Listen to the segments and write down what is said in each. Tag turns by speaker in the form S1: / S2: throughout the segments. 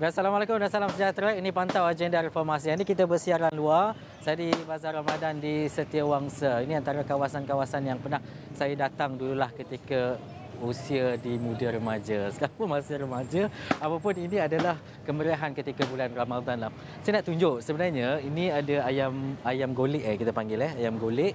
S1: Assalamualaikum dan salam sejahtera. Ini Pantau Agenda Reformasi. Ini kita bersiaran luar. Saya di Bazar Ramadan di Setiawangsa. Ini antara kawasan-kawasan yang pernah saya datang dululah ketika usia di muda remaja. Sekarang pun masih remaja. Apapun ini adalah kemeriahan ketika bulan Ramadan lah. Saya nak tunjuk sebenarnya ini ada ayam golek kita panggil ayam golek.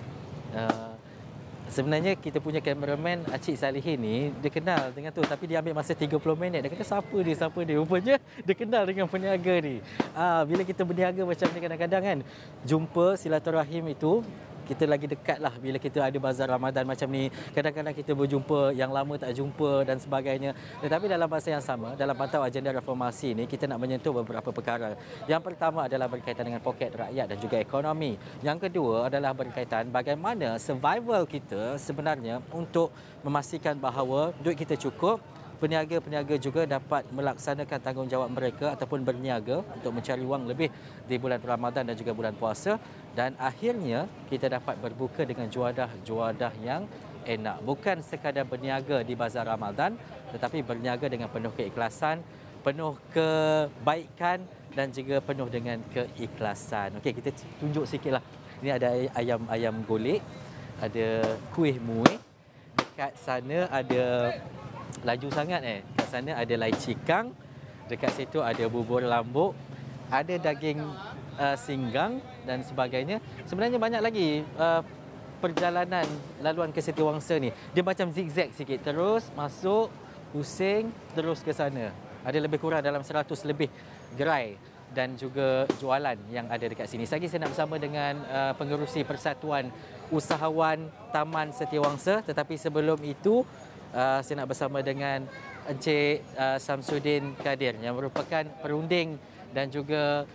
S1: Sebenarnya kita punya kameraman Acik Salihin ni, dia kenal dengan tu, tapi dia ambil masa 30 minit. Dia kata siapa dia. Rupanya dia kenal dengan peniaga ni. Bila kita berniaga macam ni kadang-kadang kan, jumpa silaturahim itu, kita lagi dekat lah bila kita ada bazar Ramadan macam ni. Kadang-kadang kita berjumpa yang lama tak jumpa dan sebagainya. Tetapi dalam masa yang sama, dalam Pantau Agenda Reformasi ni, kita nak menyentuh beberapa perkara. Yang pertama adalah berkaitan dengan poket rakyat dan juga ekonomi. Yang kedua adalah berkaitan bagaimana survival kita sebenarnya untuk memastikan bahawa duit kita cukup. Peniaga-peniaga juga dapat melaksanakan tanggungjawab mereka ataupun berniaga untuk mencari wang lebih di bulan Ramadan dan juga bulan puasa. Dan akhirnya kita dapat berbuka dengan juadah yang enak. Bukan sekadar berniaga di Bazar Ramadan, tetapi berniaga dengan penuh keikhlasan, penuh kebaikan dan juga penuh dengan keikhlasan. Okey, kita tunjuk sikitlah. Ini ada ayam golek, ada kuih muih. Dekat sana ada laju sangat Kat sana ada lai cikang, dekat situ ada bubur lambuk, ada daging singgang dan sebagainya. Sebenarnya banyak lagi perjalanan laluan ke Setiawangsa ni. Dia macam zigzag sikit, terus masuk, pusing, terus ke sana. Ada lebih kurang dalam 100 lebih gerai dan juga jualan yang ada dekat sini. Lagi saya nak bersama dengan pengerusi Persatuan Usahawan Taman Setiawangsa. Tetapi sebelum itu, saya nak bersama dengan Encik Samsudin Kadir yang merupakan perunding dan juga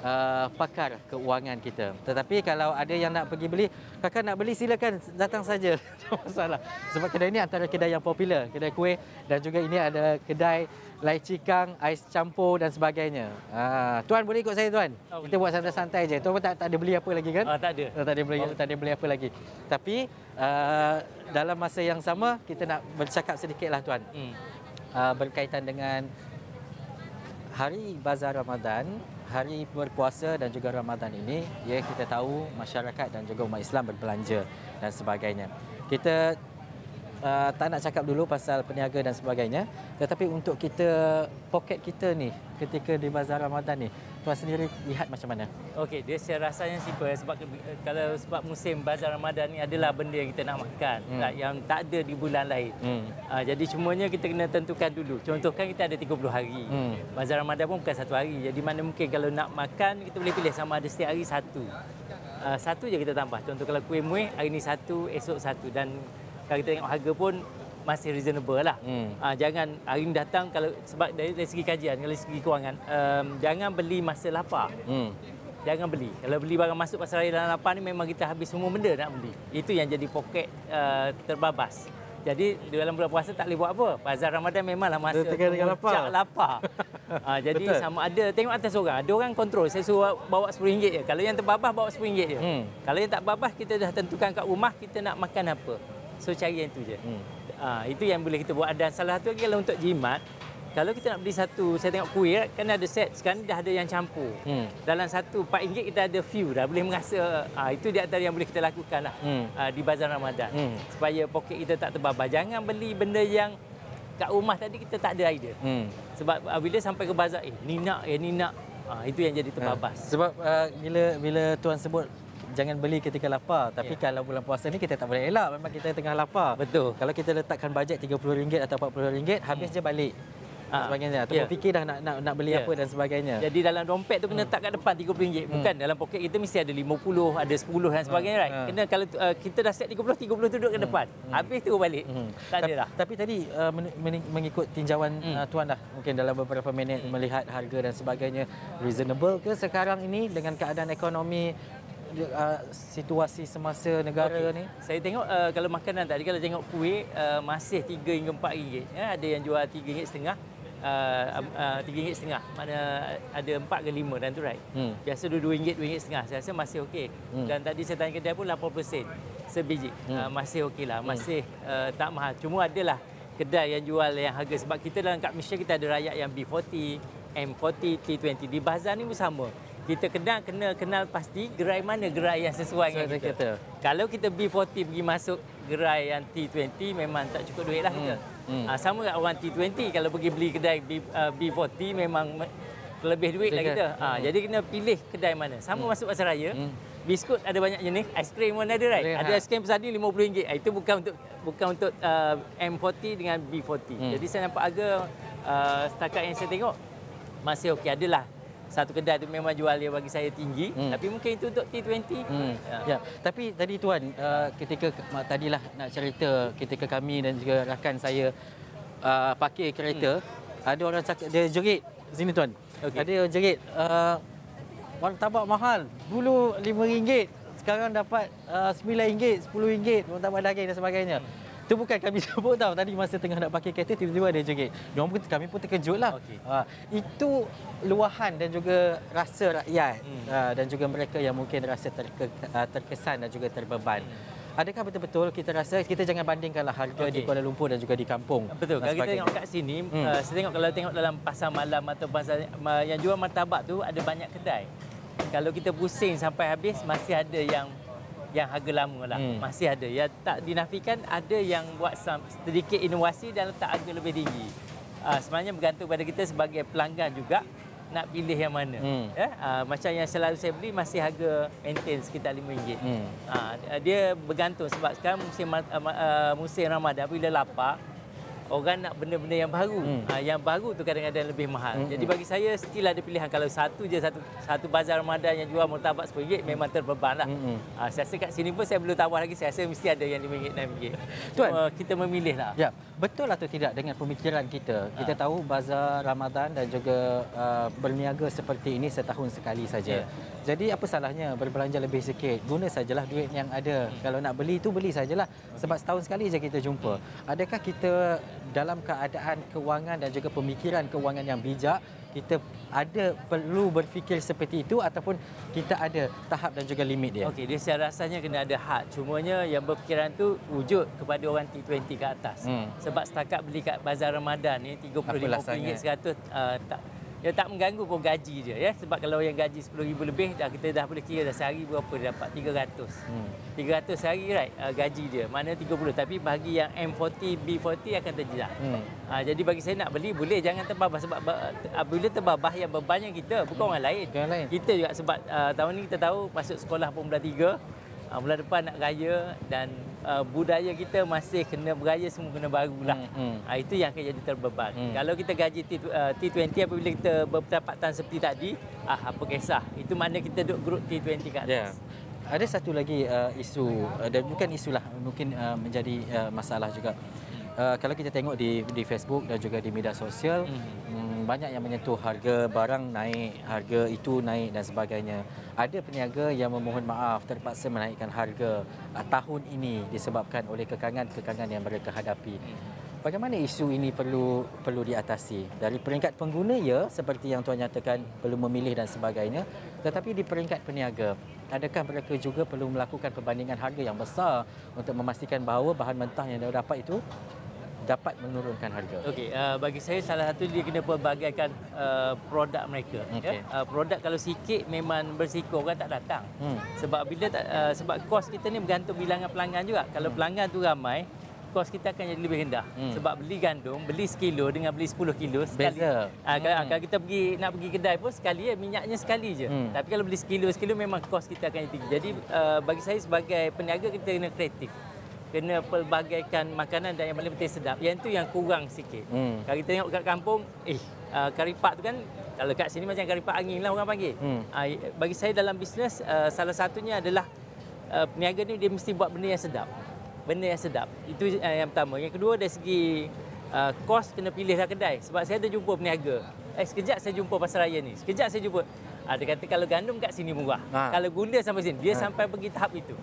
S1: pakar keuangan kita. Tetapi kalau ada yang nak pergi beli, kakak nak beli silakan datang saja. Tak masalah. Sebab kedai ini antara kedai yang popular, kedai kuih, dan juga ini ada kedai lai cikang, ais campur dan sebagainya. Tuan boleh ikut saya tuan? Kita buat santai-santai je. Tuan pun tak ada beli apa lagi kan? Tak ada. Tak ada beli apa lagi. Tapi dalam masa yang sama kita nak bercakap sedikitlah tuan. Berkaitan dengan hari Bazar Ramadan, hari berpuasa dan juga Ramadan ini, ya, kita tahu masyarakat dan juga umat Islam berbelanja dan sebagainya. Kita tak nak cakap dulu pasal peniaga dan sebagainya, tetapi untuk kita, poket kita ni ketika di Bazar Ramadan ni, tuan sendiri lihat macam mana? Okey, dia saya rasanya simple sebab musim Bazar Ramadan ni adalah benda yang kita nak makan, yang tak ada di bulan lain. Jadi semuanya kita kena tentukan dulu. Contohkan kita ada 30 hari. Bazar Ramadan pun bukan satu hari. Jadi mana mungkin kalau nak makan, kita boleh pilih sama ada setiap hari satu. Satu je kita tambah. Contoh kalau kuih muih, hari ni satu, esok satu. Dan kalau kita tengok harga pun masih reasonable lah. Jangan hari ni datang, kalau sebab dari segi kajian, dari segi kewangan, jangan beli masa lapar. Jangan beli. Kalau beli barang masuk pasar raya dalam lapar ni, memang kita habis semua benda nak beli. Itu yang jadi poket terbabas. Jadi dalam bulan puasa tak boleh buat apa. Bazar Ramadan memanglah masa puncak lapar. Jadi betul. Sama ada, tengok atas orang. Ada orang kontrol, saya suruh bawa RM10 je. Kalau yang terbabas, bawa RM10 je. Kalau yang tak babas, kita dah tentukan kat rumah kita nak makan apa. So cari yang itu je. Itu yang boleh kita buat. Dan salah satu lagi kalau untuk jimat, kalau kita nak beli satu, saya tengok kuih kan ada set. Sekarang dah ada yang campur. Dalam satu RM4 kita ada few dah. Boleh merasa. Itu di antara yang boleh kita lakukan lah di Bazar Ramadan. Supaya poket kita tak terbabas. Jangan beli benda yang kat rumah tadi kita tak ada idea. Sebab bila sampai ke bazar, ni nak. Itu yang jadi terbabas. Sebab bila tuan sebut jangan beli ketika lapar. Tapi kalau bulan puasa ni kita tak boleh elak. Memang kita tengah lapar. Betul. Kalau kita letakkan bajet RM30 atau RM40, habis je balik. Sebagainya. Atau fikir dah nak beli apa dan sebagainya. Jadi dalam dompet tu kena letak kat depan RM30. Bukan dalam poket kita mesti ada RM50, ada RM10 dan sebagainya. Right? Kena kalau kita dah set RM30 tu duduk ke depan. Habis tu balik. Tak ada dah. Tapi tadi mengikut tinjauan tuan dah, mungkin dalam beberapa minit melihat harga dan sebagainya, reasonable ke sekarang ini dengan keadaan ekonomi, situasi semasa negara ni? Saya tengok kalau makanan tadi, kalau tengok kuih masih RM3 hingga RM4. Ada yang jual RM3.5. RM3.5. Mana ada 4 ke 5 dan tu right. Biasa RM2, RM2.5. Saya rasa masih okey. Dan tadi saya tanya kedai pun 80% sebiji. Masih okey lah. Masih tak mahal. Cuma adalah kedai yang jual yang harga, sebab kita dalam kad Malaysia kita ada rakyat yang B40,
S2: M40, T20. Di bazar ni pun sama. Kita kena kenal pasti gerai mana gerai yang sesuai dengan kita. Kalau kita B40 pergi masuk gerai yang T20 memang tak cukup duit lah kita. Sama kat orang T20 kalau pergi beli kedai B40 memang lebih duit lah kita. Jadi kena pilih kedai mana. Sama masuk pasar raya. Biskut ada banyak jenis, aiskrim pun ada, right? Ada aiskrim pesadi RM50. Itu bukan untuk M40 dengan B40. Jadi saya nampak harga setakat yang saya tengok masih okey. Adalah satu kedai tu memang jual dia bagi saya tinggi, tapi mungkin itu untuk T20.
S1: Ya, tapi tadi tuan ketika tadilah nak cerita ketika kami dan juga rakan saya parkir kereta, ada orang cakap dia jerit sini tuan. Ada orang jerit martabak mahal. Dulu RM5, sekarang dapat RM9, RM10 martabak daging dan sebagainya. Itu bukan kami sebut tahu. Tadi masa tengah nak pakai kereta tiba-tiba ada jerit. Kami pun terkejutlah. Itu luahan dan juga rasa rakyat dan juga mereka yang mungkin rasa terkesan dan juga terbeban. Adakah betul-betul kita rasa kita jangan bandingkanlah harga di Kuala Lumpur dan juga di kampung?
S2: Betul. Kalau kita tengok kat sini, saya kalau tengok dalam pasar malam atau pasar yang jual martabak tu ada banyak kedai. Kalau kita pusing sampai habis masih ada yang harga lama lah. Masih ada. Ya tak dinafikan ada yang buat sedikit inovasi dan letak harga lebih tinggi. Sebenarnya bergantung pada kita sebagai pelanggan juga nak pilih yang mana. Macam yang selalu saya beli masih harga maintain sekitar RM5. Dia bergantung sebab sekarang musim Ramadan bila lapar orang nak benda-benda yang baru. Yang baru tu kadang-kadang lebih mahal. Jadi bagi saya still ada pilihan. Kalau satu bazar Ramadan yang jual martabak RM10 memang terbeban lah. Saya rasa kat sini pun saya belum tawar lagi. Saya rasa mesti ada yang RM5, RM6. Tuan, kita memilih lah.
S1: Ya, betul atau tidak dengan pemikiran kita? Kita tahu bazar Ramadan dan juga berniaga seperti ini setahun sekali saja. Jadi apa salahnya berbelanja lebih sikit? Guna sajalah duit yang ada. Kalau nak beli tu beli sajalah. Sebab setahun sekali je kita jumpa. Adakah kita dalam keadaan kewangan dan juga pemikiran kewangan yang bijak, kita perlu berfikir seperti itu ataupun kita ada tahap dan juga limit dia?
S2: Okey, dia saya rasanya kena ada had. Cumanya yang berfikiran tu wujud kepada orang T20 ke atas. Sebab setakat beli kat bazar Ramadan ni RM30, RM50, 100 dia tak mengganggu pun gaji dia, ya. Sebab kalau yang gaji RM10,000 lebih kita dah boleh kira dah sehari berapa dia dapat, 300. 300 sehari, right, gaji dia. Mana 30, tapi bagi yang M40, B40 akan terjerat. Jadi bagi saya nak beli boleh, jangan terbabah sebab bila terbabah yang bebannya kita, bukan orang lain. Kita juga sebab tahun ni kita tahu masuk sekolah pun bulan 3. Bulan depan nak raya dan budaya kita masih kena beraya semua kena barulah. Itu yang akan jadi terbeban. Kalau kita gaji T20 apabila kita berpendapatan seperti tadi, apa kisah. Itu makna kita duduk grup T20 kat atas.
S1: Ada satu lagi isu dan bukan isulah, mungkin menjadi masalah juga. Kalau kita tengok di Facebook dan juga di media sosial, banyak yang menyentuh harga barang naik, harga itu naik dan sebagainya. Ada peniaga yang memohon maaf terpaksa menaikkan harga tahun ini disebabkan oleh kekangan-kekangan yang mereka hadapi. Bagaimana isu ini perlu diatasi? Dari peringkat pengguna ya, seperti yang tuan nyatakan perlu memilih dan sebagainya, tetapi di peringkat peniaga, adakah mereka juga perlu melakukan perbandingan harga yang besar untuk memastikan bahawa bahan mentah yang dia dapat itu dapat menurunkan harga?
S2: Okey, bagi saya salah satu dia kena pelbagaikan produk mereka. Produk kalau sikit memang bersiko orang tak datang. Sebab sebab kos kita ni bergantung bilangan pelanggan juga. Kalau pelanggan tu ramai, kos kita akan jadi lebih rendah. Sebab beli gandum, beli sekilo dengan beli 10 kilo sekali.
S1: Beza.
S2: Kalau kita nak pergi kedai pun sekali minyaknya sekali je. Tapi kalau beli sekilo memang kos kita akan tinggi. Jadi bagi saya sebagai peniaga kita kena kreatif. Kena pelbagaikan makanan dan yang paling penting sedap. Yang tu yang kurang sikit. Kalau kita tengok kat kampung, karipak tu kan, kalau kat sini macam karipak angin lah orang panggil. Bagi saya dalam bisnes, salah satunya adalah peniaga ni dia mesti buat benda yang sedap. Benda yang sedap. Itu yang pertama. Yang kedua dari segi kos, kena pilihlah kedai. Sebab saya ada jumpa peniaga. Sekejap saya jumpa pasar raya ni. Sekejap saya jumpa. Dia kata kalau gandum kat sini murah. Kalau gula sampai sini. Dia sampai pergi tahap itu.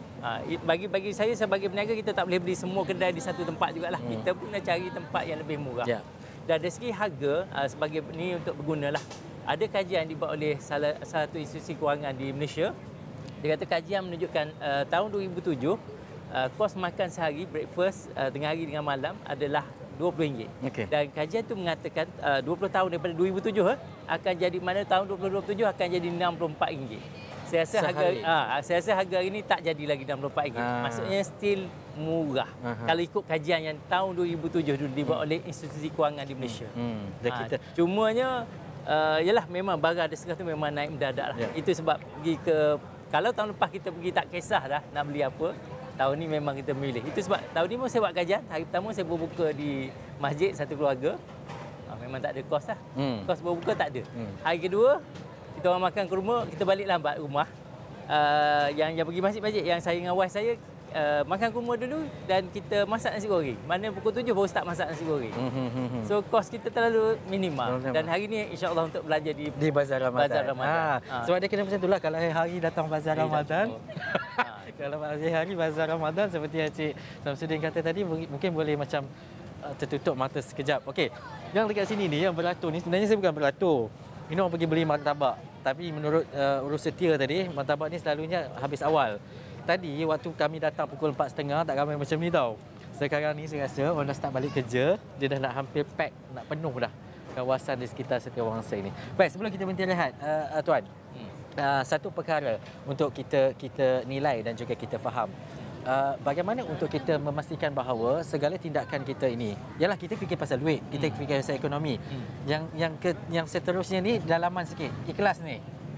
S2: Bagi saya sebagai peniaga, kita tak boleh beli semua kedai di satu tempat jugalah. Kita pun nak cari tempat yang lebih murah. Dan dari segi harga, sebagai ni untuk bergunalah. Ada kajian dibuat oleh salah satu institusi kewangan di Malaysia. Dia kata kajian menunjukkan tahun 2007 kos makan sehari breakfast tengah hari dengan malam adalah RM20.
S1: Okey.
S2: Dan kajian tu mengatakan 20 tahun daripada 2007 akan jadi mana tahun 2027 akan jadi RM64. Saya rasa saya rasa harga hari ni tak jadi lagi RM64. Maksudnya still murah. Kalau ikut kajian yang tahun 2007 dulu dibuat oleh institusi kewangan di Malaysia. Cumanya yalah memang barang ada setengah tu memang naik mendadak lah. Itu sebab pergi ke, kalau tahun lepas kita pergi tak kisah dah nak beli apa. Tahun ni memang kita memilih. Itu sebab tahun ni pun saya buat kajian. Hari pertama saya berbuka di masjid satu keluarga. Memang tak ada kos lah. Kos berbuka tak ada. Hari kedua kita orang makan kurma, kita balik lambat rumah. Yang pergi masjid-masjid, yang saya dengan wife saya makan kurma dulu dan kita masak nasi goreng. Mana pukul 7 baru start masak nasi goreng. So kos kita terlalu minimal. Dan hari ni insya-Allah untuk belanja di
S1: Bazar Ramadan.
S2: Bazar Ramadan.
S1: Sebab dia kena macam itulah kalau hari datang Bazar Ramadan. Kalau hari Bazar Ramadan seperti Encik Samsudin kata tadi mungkin boleh macam tertutup mata sekejap. Okey. Yang dekat sini ni yang beratur ni sebenarnya saya bukan beratur. Ini orang pergi beli martabak. Tapi menurut urus setia tadi, martabak ni selalunya habis awal. Tadi waktu kami datang pukul 4.30 tak ramai macam ni tau. Sekarang ni saya rasa orang dah start balik kerja, dia dah nak hampir pack, nak penuh dah kawasan di sekitar Setiawangsa ini. Baik, sebelum kita berhenti rehat, Tuan. Satu perkara untuk kita nilai dan juga kita faham. Bagaimana untuk kita memastikan bahawa segala tindakan kita ini, yalah kita fikir pasal duit, kita fikir pasal ekonomi. Yang seterusnya ni dalaman sikit, ikhlas ni.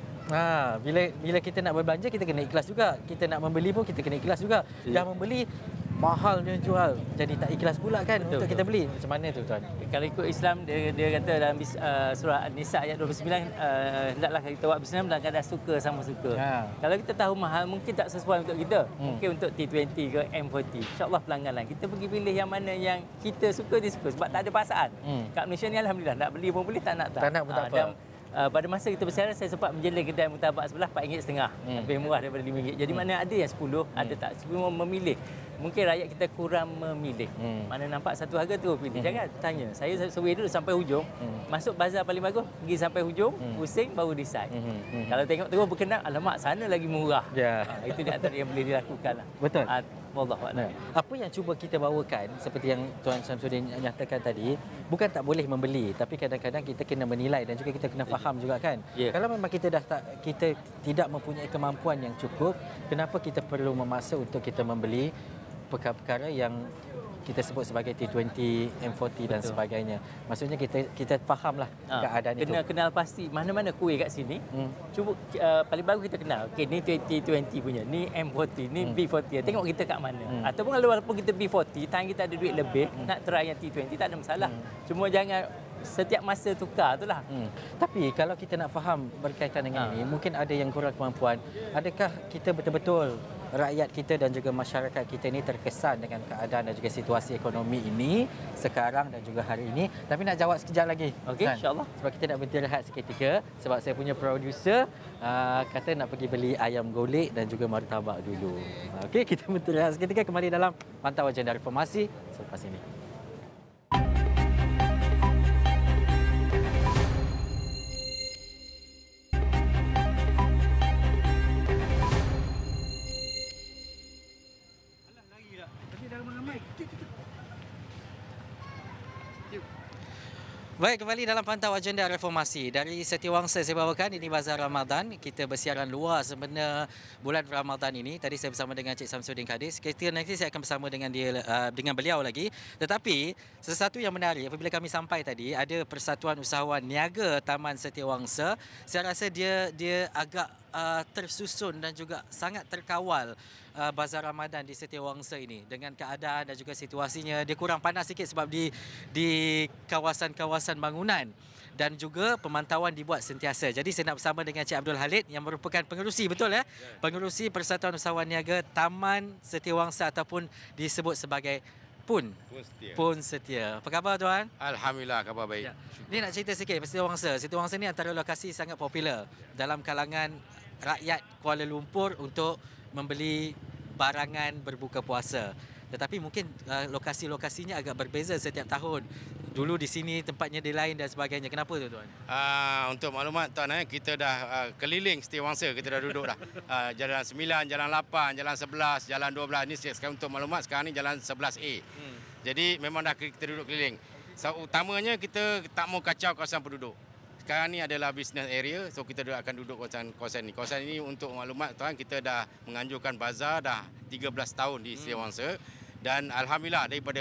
S1: Bila kita nak berbelanja kita kena ikhlas juga. Kita nak membeli pun kita kena ikhlas juga. Dah membeli mahalnya jual, jadi tak ikhlas pula kan untuk kita beli. Macam mana tu Tuan?
S2: Kalau ikut Islam dia kata dalam surah An-Nisa ayat 29, hendaklah kita buat bisnes dalam keadaan suka sama suka. Kalau kita tahu mahal mungkin tak sesuai untuk kita. Mungkin untuk T20 ke M40. Insya-Allah pelanggan lain. Kita pergi pilih yang mana yang kita suka disuka sebab tak ada paksaan. Kat Malaysia ni alhamdulillah nak beli pun boleh, tak nak tak.
S1: Tak nak pun tak apa.
S2: Pada masa kita bersiaran saya sempat menjelai kedai murtabak sebelah RM4.5. Lebih murah daripada RM5. Jadi mana ada yang 10, ada tak. Semua memilih. Mungkin rakyat kita kurang memilih. Mana nampak satu harga tu pilih. Jangan tanya. Saya survey dulu sampai hujung. Masuk bazar paling bagus, pergi sampai hujung, pusing baru decide. Kalau tengok terus berkenan, alamak sana lagi murah. Itu di antara yang boleh dilakukan lah.
S1: Betul.
S2: Wallahualam.
S1: Apa yang cuba kita bawakan seperti yang Tuan Samsudin nyatakan tadi, bukan tak boleh membeli, tapi kadang-kadang kita kena menilai dan juga kita kena faham juga kan. Kalau memang kita tidak mempunyai kemampuan yang cukup, kenapa kita perlu memaksa untuk kita membeli perkara-perkara yang kita sebut sebagai T20, M40 dan sebagainya. Maksudnya kita fahamlah keadaan itu.
S2: Kena kenal pasti mana-mana kuih kat sini. Cuba paling bagus kita kenal. Okey, ni T20 punya, ni M40, ni B40. Tengok kita kat mana. Ataupun kalau walaupun kita B40, tangan kita ada duit lebih, nak try yang T20 tak ada masalah. Cuma jangan setiap masa tukar itulah.
S1: Tapi kalau kita nak faham berkaitan dengan ini, mungkin ada yang kurang kemampuan. Adakah kita betul-betul rakyat kita dan juga masyarakat kita ini terkesan dengan keadaan dan juga situasi ekonomi ini sekarang dan juga hari ini? Tapi nak jawab sekejap lagi.
S2: Okey, insya-Allah.
S1: Sebab kita nak berhenti rehat seketika sebab saya punya producer kata nak pergi beli ayam golek dan juga martabak dulu. Okey, kita berhenti rehat seketika, kembali dalam Pantauan Jendela Reformasi selepas ini. Baik, kembali dalam Pantau Agenda Reformasi. Dari Setiawangsa saya bawakan, ini Bazar Ramadan. Kita bersiaran luar sebenarnya bulan Ramadan ini. Tadi saya bersama dengan Encik Samsudin Kadis. Nanti saya akan bersama dengan beliau lagi. Tetapi sesuatu yang menarik apabila kami sampai tadi, ada Persatuan Usahawan Niaga Taman Setiawangsa. Saya rasa dia agak tersusun dan juga sangat terkawal. Bazar Ramadan di Setiawangsa ini dengan keadaan dan juga situasinya. Dia kurang panas sikit sebab di kawasan-kawasan bangunan dan juga pemantauan dibuat sentiasa. Jadi saya nak bersama dengan Cik Abdul Halid yang merupakan pengerusi, betul ya? Pengerusi Persatuan Usahawan Niaga Taman Setiawangsa ataupun disebut sebagai Pun Setia. Apa khabar tuan?
S3: Alhamdulillah, khabar baik.
S1: Ni nak cerita sikit Setiawangsa. Setiawangsa ni antara lokasi sangat popular dalam kalangan rakyat Kuala Lumpur untuk membeli barangan berbuka puasa. Tetapi mungkin lokasi-lokasinya agak berbeza setiap tahun. Dulu di sini tempatnya di lain dan sebagainya. Kenapa tu tuan?
S3: Untuk maklumat tuan, kita dah keliling Setiawangsa, kita dah duduk dah. Jalan 9, Jalan 8, Jalan 11, Jalan 12. Ini sekarang untuk maklumat sekarang ni Jalan 11A. Jadi memang dah kita duduk keliling. So, utamanya kita tak mau kacau kawasan penduduk. Sekarang ni adalah business area, so kita akan duduk kawasan ni. Kawasan ini untuk maklumat tuan, kita dah menganjurkan bazar dah 13 tahun di Setia Wangsa. Dan alhamdulillah daripada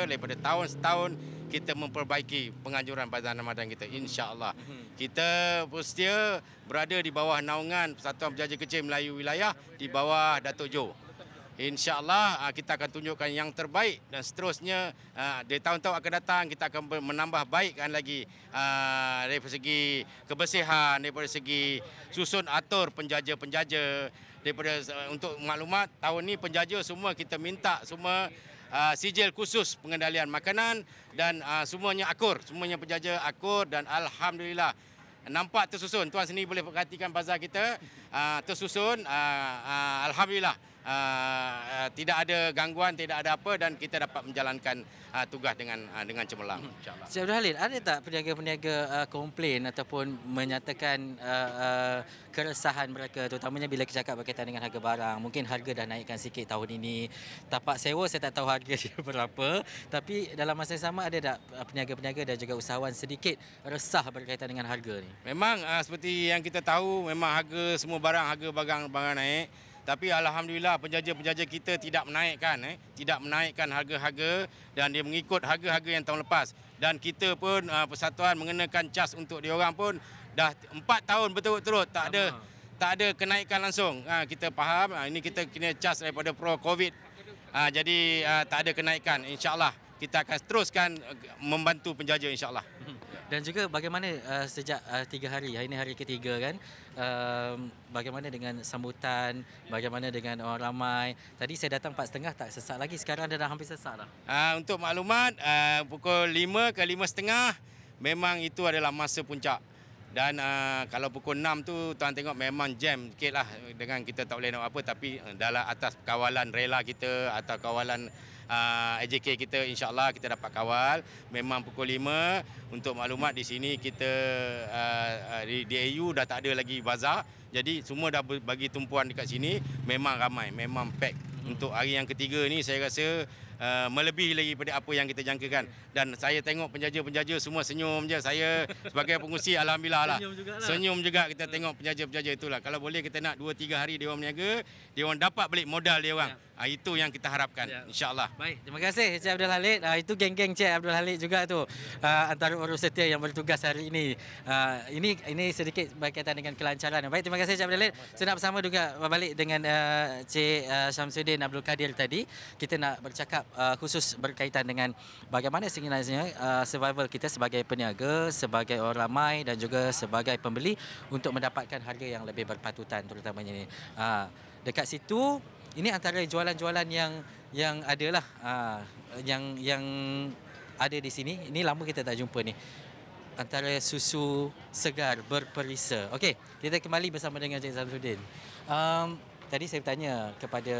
S3: tahun kita memperbaiki penganjuran bazar Ramadan kita, insya-Allah. Kita setia berada di bawah naungan Persatuan Penjaja Kecil Melayu Wilayah di bawah Datuk Jo. InsyaAllah kita akan tunjukkan yang terbaik dan seterusnya di tahun-tahun akan datang kita akan menambah baikkan lagi dari segi kebersihan, daripada segi susun atur penjaja-penjaja. Daripada untuk maklumat, tahun ni penjaja semua kita minta semua sijil khusus pengendalian makanan dan semuanya akur, semuanya penjaja akur dan alhamdulillah nampak tersusun. Tuan sendiri boleh perhatikan bazar kita tersusun, alhamdulillah. Tidak ada gangguan, tidak ada apa dan kita dapat menjalankan tugas dengan cemerlang, insya-Allah.
S1: Cik Abdul Halid, ada tak peniaga-peniaga komplain ataupun menyatakan keresahan mereka, terutamanya bila kita cakap berkaitan dengan harga barang? Mungkin harga dah naikkan sikit tahun ini. Tapak sewa saya tak tahu harga dia berapa, tapi dalam masa yang sama ada tak peniaga-peniaga dan juga usahawan sedikit resah berkaitan dengan harga ni?
S3: Memang seperti yang kita tahu, memang harga semua barang naik. Tapi alhamdulillah penjaja-penjaja kita tidak menaikkan harga-harga dan dia mengikut harga-harga yang tahun lepas. Dan kita pun persatuan mengenakan cas untuk diorang pun dah 4 tahun berturut-turut tak ada kenaikan langsung. Kita faham ini kita kena cas daripada pro-Covid. Jadi tak ada kenaikan, insya-Allah. Kita akan teruskan membantu penjaja, insya-Allah.
S1: Dan juga bagaimana sejak 3 hari, hari ini hari ketiga kan, bagaimana dengan sambutan, bagaimana dengan orang ramai? Tadi saya datang 4.30 tak sesak lagi, sekarang dah hampir sesak dah.
S3: Untuk maklumat, pukul 5 ke 5.30 memang itu adalah masa puncak. Dan kalau pukul 6 tu tuan tengok memang jam sikit lah dengan kita tak boleh nak apa, tapi dalam atas kawalan rela kita atau kawalan AJK kita, insya-Allah kita dapat kawal. Memang pukul 5. Untuk maklumat di sini kita di AU dah tak ada lagi bazar. Jadi semua dah bagi tumpuan dekat sini. Memang ramai, memang pack. Untuk hari yang ketiga ni saya rasa melebihi lagi daripada apa yang kita jangkakan. Dan saya tengok penjaja-penjaja semua senyum je. Saya sebagai pengurusi alhamdulillah lah. Senyum juga kita tengok penjaja-penjaja itulah. Kalau boleh kita nak 2-3 hari dia orang berniaga, dia orang dapat balik modal dia orang. Itu yang kita harapkan, insya-Allah.
S1: Baik, terima kasih Cik Abdul Halid. Itu geng-geng Cik Abdul Halid juga tu, antara urus setia yang bertugas hari ini. Ini sedikit berkaitan dengan kelancaran. Baik, terima kasih Cik Abdul Halid. Saya nak bersama juga balik dengan Cik Syamsuddin Abdul Kadir tadi. Kita nak bercakap khusus berkaitan dengan bagaimana sebenarnya survival kita sebagai peniaga, sebagai orang ramai dan juga sebagai pembeli untuk mendapatkan harga yang lebih berpatutan terutamanya ni. Dekat situ ini antara jualan-jualan yang adalah yang ada di sini. Ini lama kita tak jumpa ni. Antara susu segar berperisa. Okey, kita kembali bersama dengan Cik Syamsuddin. Tadi saya bertanya kepada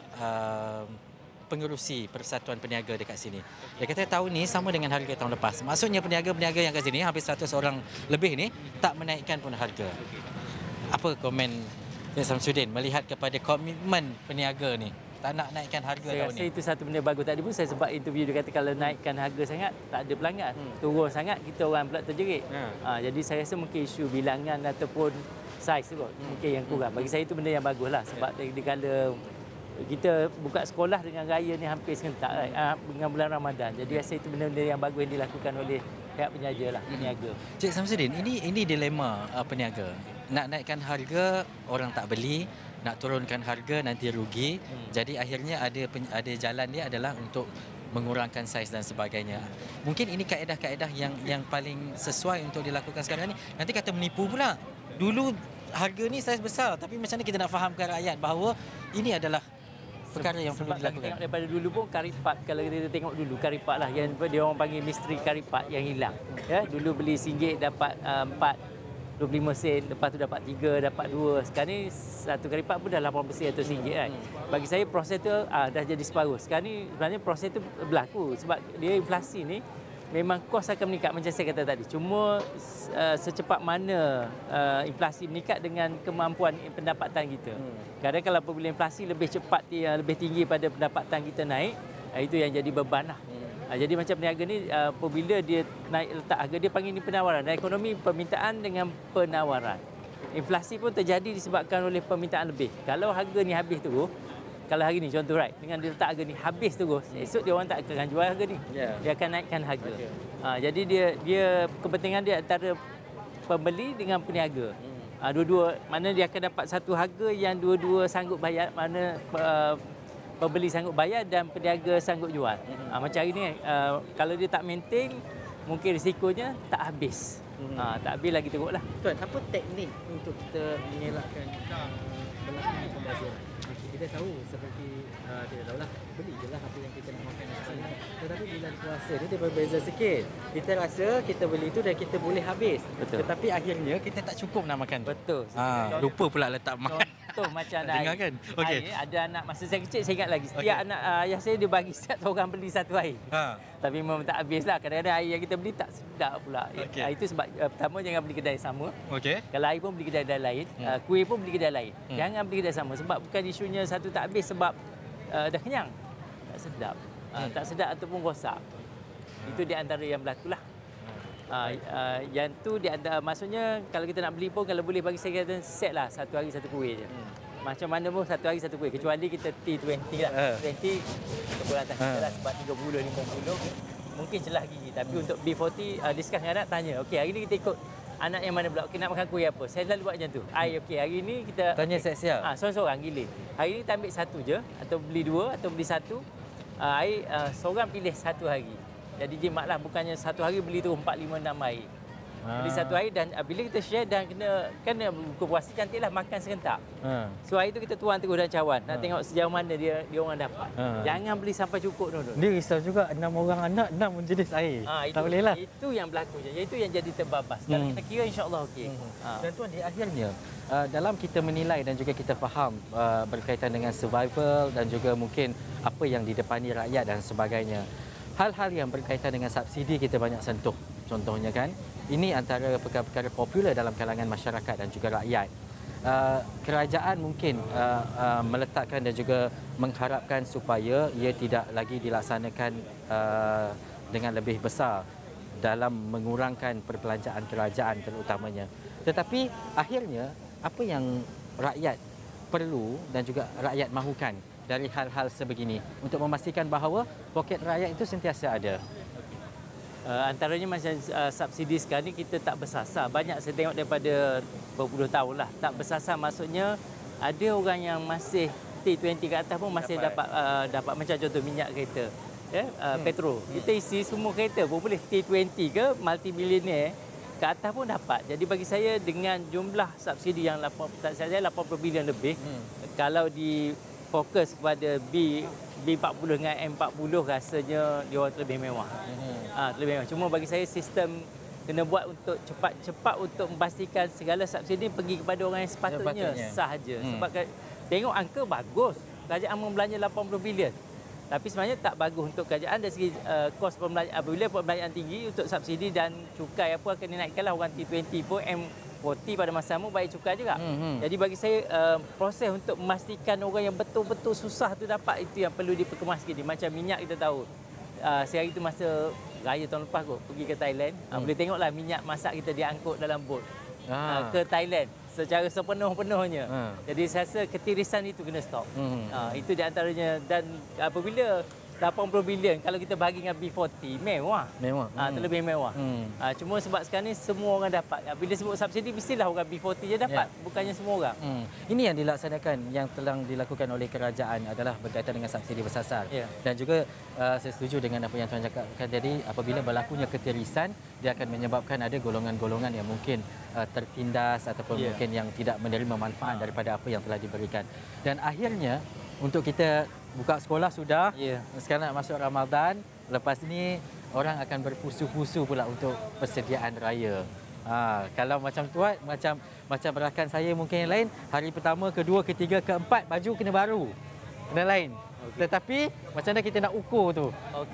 S1: pengerusi Persatuan Peniaga dekat sini. Dia kata tahun ni sama dengan harga tahun lepas. Maksudnya peniaga-peniaga yang kat sini hampir 100 orang lebih ni tak menaikkan pun harga. Apa komen Cik Syamsuddin melihat kepada komitmen peniaga ni tak nak naikkan harga
S2: tahun ni? Saya rasa itu satu benda bagus. Tadi pun saya sebab interview dia kata kalau naikkan harga sangat tak ada pelanggan. Turun sangat kita orang pula terjerit. Jadi saya rasa mungkin isu bilangan ataupun saiz tu mungkin yang kurang. Bagi saya itu benda yang bagus lah. Sebab dikala kita buka sekolah dengan raya ni hampir serentak dengan bulan Ramadan. Jadi rasa itu benda-benda yang bagus yang dilakukan oleh pihak penjaja lah, peniaga.
S1: Cik Syamsuddin, ini dilema peniaga. Nak naikkan harga, orang tak beli. Nak turunkan harga, nanti rugi. Jadi akhirnya ada jalan dia adalah untuk mengurangkan saiz dan sebagainya. Mungkin ini kaedah-kaedah yang paling sesuai untuk dilakukan sekarang ni. Nanti kata menipu pula. Dulu harga ni saiz besar, tapi macam mana kita nak fahamkan rakyat bahawa ini adalah perkara yang perlu dilakukan.
S2: Tengok daripada dulu pun karipat, kalau kita tengok dulu karipat lah yang dia orang panggil misteri karipat yang hilang. Ya, dulu beli RM1 dapat 25 sen, lepas tu dapat 3, dapat 2. Sekarang ni satu karipat pun dah 80 sen atau RM1 kan. Bagi saya proses tu dah jadi separuh. Sekarang ni sebenarnya proses tu berlaku sebab dia inflasi ni memang kos akan meningkat macam saya kata tadi. Cuma secepat mana inflasi meningkat dengan kemampuan pendapatan kita. Kadang kalau apabila inflasi lebih cepat, lebih tinggi pada pendapatan kita naik, itu yang jadi beban lah. Jadi macam peniaga ni apabila dia naik letak harga, dia panggil ni penawaran. Dan ekonomi permintaan dengan penawaran. Inflasi pun terjadi disebabkan oleh permintaan lebih. Kalau harga ni habis terus, kalau hari ni contoh dengan dia letak harga ni habis terus, esok dia orang tak akan jual harga ni. Dia akan naikkan harga. Jadi dia kepentingan dia antara pembeli dengan peniaga. Dua-dua, mana dia akan dapat satu harga yang dua-dua sanggup bayar, mana pembeli sanggup bayar dan peniaga sanggup jual. Macam hari ni kalau dia tak maintain, mungkin risikonya tak habis. Tak habis lagi teruklah.
S1: Tuan, apa teknik untuk kita mengelakkan berlakunya pembaziran? Kita tahu seperti kita tahulah, beli je lah apa yang kita nak makan dan sebagainya. Tetapi bulan puasa ni dia berbeza sikit. Kita rasa kita beli tu dan kita boleh habis.
S2: Betul.
S1: Tetapi akhirnya kita tak cukup nak makan.
S2: Betul.
S1: Lupa pula letak makan.
S2: Contoh macam
S1: dengar kan? Okey.
S2: Ada anak masa saya kecil, saya ingat lagi. Setiap anak ayah saya dia bagi setiap orang beli satu air. Tapi memang tak habis lah. Kadang-kadang air yang kita beli tak sedap pula. Itu sebab pertama jangan beli kedai sama. Kalau air pun beli kedai lain. Kuih pun beli kedai lain. Jangan beli kedai sama. Sebab bukan isunya satu tak habis sebab dah kenyang. Tak sedap. Tak sedap ataupun rosak. Itu di antara yang berlaku lah. Yang tu di antara, maksudnya kalau kita nak beli pun kalau boleh bagi saya kata set lah satu hari satu kuih je. Macam mana pun satu hari satu kuih. Kecuali kita T20 lah. 20 kebun atas kita lah sebab 30, 50 mungkin celah gigi. Tapi untuk B40 discuss dengan anak, tanya. Okey, hari ni kita ikut anak yang mana pula. Okey, nak makan kuih apa? Saya selalu buat macam tu. Okey, hari ni kita
S1: tanya siap-siap.
S2: Seorang-seorang gilir. Hari ni kita ambil satu je atau beli dua atau beli satu. Air seorang pilih satu hari. Jadi jimat lah, bukannya satu hari beli tu 4, 5, 6 air. Beli satu air dan bila kita share dan kena buka puasa cantiklah makan serentak. So air tu kita tuang terus dalam cawan. Nak tengok sejauh mana dia orang dapat. Jangan beli sampai cukup dulu.
S1: Dia risau juga 6 orang anak 6 jenis air. Tak boleh lah.
S2: Itu yang berlaku je. Itu yang jadi terbabas. Kalau kita kira insya-Allah okey.
S1: Dan tuan, di akhirnya dalam kita menilai dan juga kita faham berkaitan dengan survival dan juga mungkin apa yang didepani rakyat dan sebagainya. Hal-hal yang berkaitan dengan subsidi kita banyak sentuh. Contohnya kan, ini antara perkara-perkara popular dalam kalangan masyarakat dan juga rakyat. Kerajaan mungkin meletakkan dan juga mengharapkan supaya ia tidak lagi dilaksanakan dengan lebih besar dalam mengurangkan perbelanjaan kerajaan terutamanya. Tetapi akhirnya apa yang rakyat perlu dan juga rakyat mahukan dari hal-hal sebegini untuk memastikan bahawa poket rakyat itu sentiasa ada?
S2: Antaranya macam subsidi sekarang ni kita tak bersasar. Banyak saya tengok daripada berpuluh tahun lah. Tak bersasar maksudnya ada orang yang masih T20 ke atas pun masih dapat macam contoh minyak kereta. Petrol. Kita isi semua kereta pun boleh T20 ke multi-billionaire ke atas pun dapat. Jadi bagi saya dengan jumlah subsidi yang 80 bilion lebih, kalau difokus kepada B40 dengan M40 rasanya dia orang lebih mewah. Lebih mewah. Cuma bagi saya sistem kena buat untuk cepat untuk memastikan segala subsidi pergi kepada orang yang sepatutnya sahaja. Sebab tengok angka bagus. Kerajaan membelanja 80 bilion. Tapi sebenarnya tak bagus untuk kerajaan dari segi kos pembelanjaan. Apabila pembelanjaan tinggi untuk subsidi dan cukai apa akan dinaikkanlah orang T20 pun M40 pada masa sama bayar cukai juga. Jadi bagi saya proses untuk memastikan orang yang betul-betul susah tu dapat, itu yang perlu diperkemas sikit. Macam minyak kita tahu. Sehari tu masa raya tahun lepas kot pergi ke Thailand, boleh tengoklah minyak masak kita diangkut dalam bot ke Thailand secara sepenuh-penuhnya. Jadi saya rasa ketirisan itu kena stop. Itu di antaranya. Dan apabila 80 bilion kalau kita bagi dengan B40 mewah. Terlebih mewah. Cuma sebab sekarang ni semua orang dapat. Bila sebut subsidi mestilah orang B40 je dapat, bukannya semua orang.
S1: Ini yang dilaksanakan, yang telah dilakukan oleh kerajaan adalah berkaitan dengan subsidi bersasar. Dan juga saya setuju dengan apa yang tuan cakapkan tadi, apabila berlakunya ketirisan dia akan menyebabkan ada golongan-golongan yang mungkin tertindas ataupun mungkin yang tidak menerima manfaat daripada apa yang telah diberikan. Dan akhirnya untuk kita buka sekolah sudah, sekarang nak masuk Ramadan, lepas ini orang akan berpusu-pusu pula untuk persediaan raya. Kalau macam tuan, macam rakan saya mungkin yang lain, hari pertama, kedua, ketiga, keempat baju kena baru, kena lain. Tetapi macam mana kita nak ukur tu?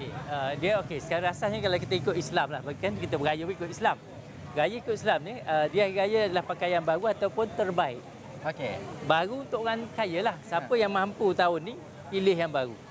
S2: Sekarang rasanya kalau kita ikut Islam lah, kan kita beraya ikut Islam. Gaya ikut Islam ni, dia gaya adalah pakaian baru ataupun terbaik. Baru untuk orang kaya lah. Siapa yang mampu tahun ni, pilih yang baru.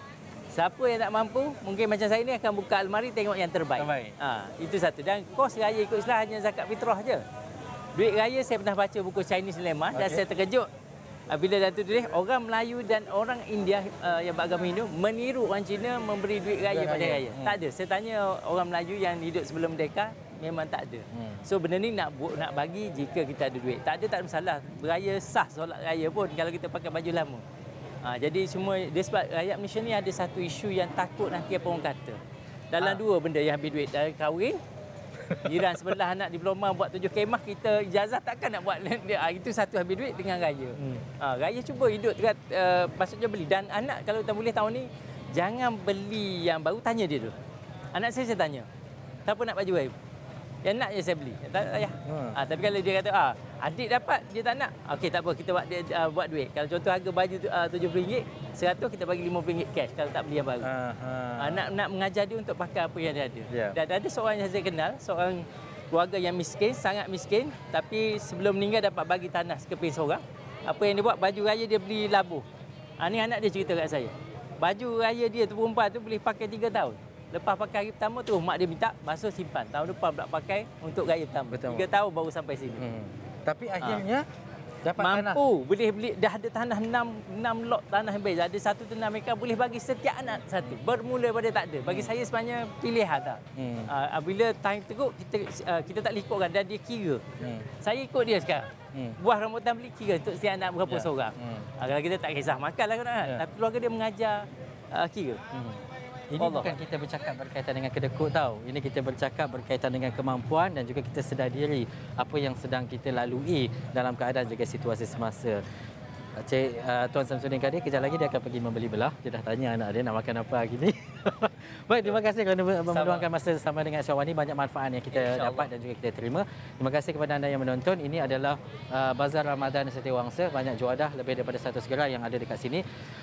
S2: Siapa yang tak mampu, mungkin macam saya ni akan buka almari tengok yang terbaik. Itu satu. Dan kos raya ikut Islam hanya zakat fitrah je. Duit raya saya pernah baca buku Chinese Lemma dan saya terkejut. Bila Datuk tulis orang Melayu dan orang India yang beragama Hindu meniru orang Cina memberi duit raya pada raya. Tak ada. Saya tanya orang Melayu yang hidup sebelum merdeka, memang tak ada. So benda ni nak bagi jika kita ada duit. Tak ada masalah. Beraya sah solat raya pun kalau kita pakai baju lama. Jadi semua dia sebab rakyat Malaysia ni ada satu isu yang takut nanti apa orang kata. Dalam dua benda yang habis duit, dari kahwin, jiran sebelah anak diploma buat 7 kemah, kita ijazah takkan nak buat itu satu habis duit dengan raya. Raya cuba hidup dekat maksudnya beli, dan anak kalau tak boleh tahun ni jangan beli yang baru, tanya dia dulu. Anak saya tanya, siapa nak baju baru? Yang nak je saya beli. Tak payah. Tapi kalau dia kata adik dapat, dia tak nak. Okey, tak apa, kita buat duit. Kalau contoh harga baju RM70, 100 kita bagi RM50 cash kalau tak beli yang baru. Nak mengajar dia untuk pakai apa yang dia ada. Dan ada seorang yang saya kenal, seorang keluarga yang miskin, sangat miskin, tapi sebelum meninggal dapat bagi tanah sekeping seorang. Apa yang dia buat, baju raya dia beli labuh. Ni anak dia cerita kat saya. Baju raya dia tu perempuan tu boleh pakai 3 tahun. Lepas pakai hari pertama tu mak dia minta basuh simpan. Tahun depan pula pakai untuk raya pertama. 3 tahun baru sampai sini.
S1: Tapi akhirnya dapat
S2: mampu
S1: tanah.
S2: Boleh beli, dah ada tanah 6 lot tanah yang beza. Ada satu tanah mereka boleh bagi setiap anak satu. Bermula pada tak ada. Bagi saya sebenarnya pilihan tak. Bila time teruk kita tak boleh ikutkan dan dia kira. Saya ikut dia sekarang. Buah rambutan beli kira untuk setiap anak berapa seorang. Kalau kita tak kisah makan lah kan. Tapi keluarga dia mengajar kira.
S1: Ini bukan kita bercakap berkaitan dengan kedekut tau. Ini kita bercakap berkaitan dengan kemampuan dan juga kita sedar diri apa yang sedang kita lalui dalam keadaan juga situasi semasa. Tuan Samsudin Kadir, kejap lagi dia akan pergi membeli belah. Dia dah tanya anak dia nak makan apa hari ni. Baik, terima kasih kerana meluangkan masa bersama dengan Syahwani. Banyak manfaat yang kita dapat dan juga kita terima. Terima kasih kepada anda yang menonton. Ini adalah Bazar Ramadan Setiawangsa. Banyak juadah, lebih daripada 100 gerai yang ada dekat sini.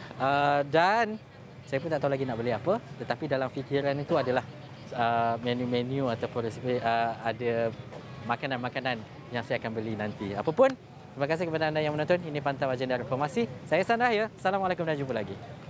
S1: Dan saya pun tak tahu lagi nak beli apa, tetapi dalam fikiran itu adalah menu-menu ataupun resipi, ada makanan-makanan yang saya akan beli nanti. Apapun, terima kasih kepada anda yang menonton. Ini Pantau Agenda Reformasi. Saya Sandra ya. Assalamualaikum dan jumpa lagi.